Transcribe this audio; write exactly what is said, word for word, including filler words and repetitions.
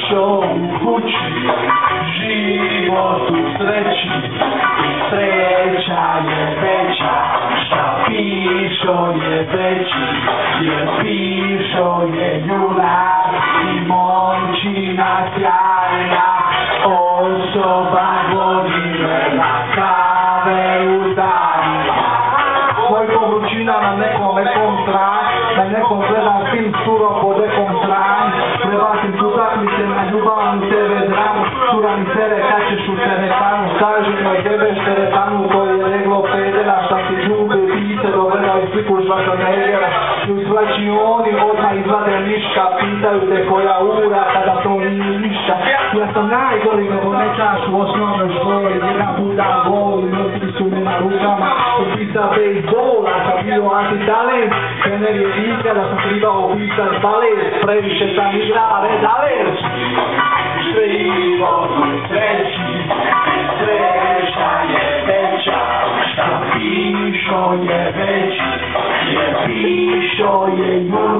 išao u kući, život u sreći, sreća je veća, šta pišo je veći, jer pišo je junak i momčina sjajna, osoba godinela kave u danima. Moj povrćina na nekom nekom tran, na nekom gledam film suro pod nekom tran, prebacim utakmice na ljubavnu te ve dramu, cura mi sere kad ćeš u teretanu, kaži moj jebeš teretanu, to je reglo pedera, šta ti ljube pise, dogledaju sliku žvaša negera, i u svlačioni odmah izvade miška, pitaju te koja ura, kada to nije ništa. Ja sam najgori nogometaš u osnovnoj školi, jedan puta gol i mrtvi su mi na rukama, upisa bejsbola, sam bio antitalent, trener je igra da sam trebao upisat balet, previše sam igra red alert. Život u sreći, sreća je veća, šta pišo je veći, jer pišo je junak.